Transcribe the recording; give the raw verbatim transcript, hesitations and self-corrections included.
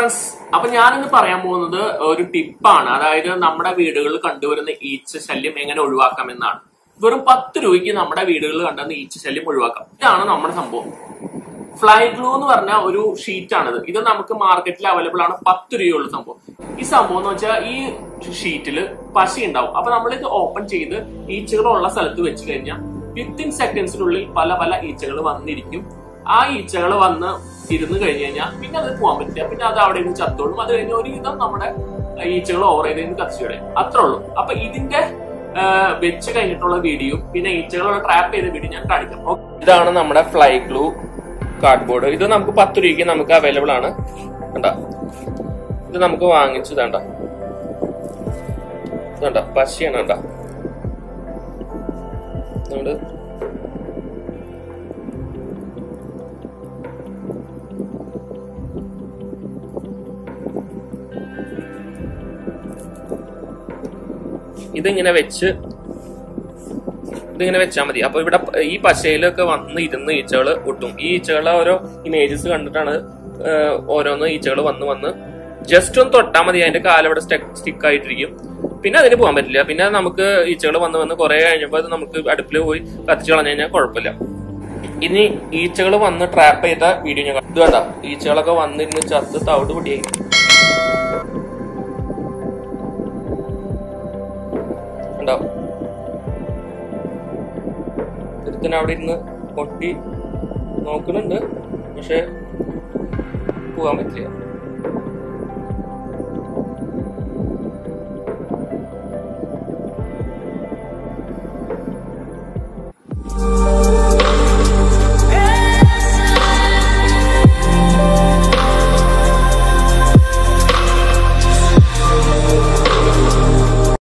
Friends, അപ്പൊ ഞാനിന്ന് പറയാൻ പോകുന്നത് ഒരു ടിപ്പാണ്. അതായത് നമ്മുടെ വീടുകളിൽ കണ്ടുവരുന്ന ഈച്ച ശല്യം എങ്ങനെ ഒഴിവാക്കാം എന്നാണ്. വെറും പത്ത് രൂപയ്ക്ക് നമ്മുടെ വീടുകളിൽ കണ്ടുവരുന്ന ഈച്ച ശല്യം ഒഴിവാക്കാം. ഇതാണ് നമ്മുടെ സംഭവം. ഫ്ലൈ ഗ്ലൂ എന്ന് പറഞ്ഞ ഒരു ഷീറ്റ് ആണിത്. ഇത് നമുക്ക് മാർക്കറ്റിൽ അവൈലബിൾ ആണ്. പത്ത് രൂപയുള്ള സംഭവം. ഈ സംഭവം എന്ന് വെച്ചാൽ ഈ ഷീറ്റിൽ പശ ഉണ്ടാവും. അപ്പൊ നമ്മൾ ഇത് ഓപ്പൺ ചെയ്ത് ഈച്ചകളുള്ള സ്ഥലത്ത് വെച്ച് കഴിഞ്ഞാൽ വിത്തിൻ സെക്കൻഡ്സിനുള്ളിൽ പല പല ഈച്ചകൾ വന്നിരിക്കും. ആ ഈച്ചകൾ വന്ന് ഇരുന്ന് കഴിഞ്ഞ് കഴിഞ്ഞാൽ പിന്നെ അത് പോകാൻ പറ്റില്ല. പിന്നെ അത് അവിടെ നിന്ന് ചത്തോളും. അത് കഴിഞ്ഞ് ഒരുവിധം നമ്മുടെ ഈച്ചകൾ ഓവർ ചെയ്ത് കത്തിച്ചുകളയും. അത്രേ ഉള്ളൂ. അപ്പൊ ഇതിന്റെ വെച്ച് കഴിഞ്ഞിട്ടുള്ള വീഡിയോ പിന്നെ ഈച്ചകളെ ട്രാപ്പ് ചെയ്ത വീഡിയോ ഞാൻ കാണിക്കാം. ഇതാണ് നമ്മുടെ ഫ്ലൈ ഗ്ലൂ കാർഡ്ബോർഡ്. ഇത് നമുക്ക് പത്ത് രൂപയ്ക്ക് നമുക്ക് അവൈലബിൾ ആണ്. കണ്ട, ഇത് നമുക്ക് വാങ്ങിച്ചു വേണ്ട വേണ്ട പശയാണ്. കണ്ട, നമ്മള് ഇതിങ്ങനെ വെച്ച് ഇതിങ്ങനെ വെച്ചാൽ മതി. അപ്പൊ ഇവിടെ ഈ പശയിലൊക്കെ വന്ന് ഇരുന്ന് ഈച്ചകൾ ഒട്ടും. ഈ ഈച്ചകളെ ഓരോ ഇമേജസ് കണ്ടിട്ടാണ് ഓരോന്ന് ഈച്ചകൾ വന്ന് വന്ന് ജസ്റ്റ് ഒന്ന് തൊട്ടാൽ മതി. അതിന്റെ കാലവിടെ സ്റ്റിക്ക് ആയിട്ടിരിക്കും. പിന്നെ അതിന് പോകാൻ പറ്റില്ല. പിന്നെ നമുക്ക് ഈച്ചകൾ വന്ന് വന്ന് കുറെ കഴിഞ്ഞപ്പോൾ അത് നമുക്ക് അടുപ്പിൽ പോയി കത്തിച്ചു കളഞ്ഞു കഴിഞ്ഞാൽ കുഴപ്പമില്ല. ഇനി ഈച്ചകൾ വന്ന് ട്രാപ്പ് ചെയ്ത വീഡിയോ ഞാൻ ഇത് വേണ്ട. ഈച്ചകളൊക്കെ വന്നിരുന്ന് ചത്ത് തവിട് പൊടിയായി. ഉണ്ടാവും ഒരുത്തിന് അവിടെ ഇരുന്ന് പൊട്ടി നോക്കുന്നുണ്ട്. പക്ഷെ പോകാൻ പറ്റില്ല.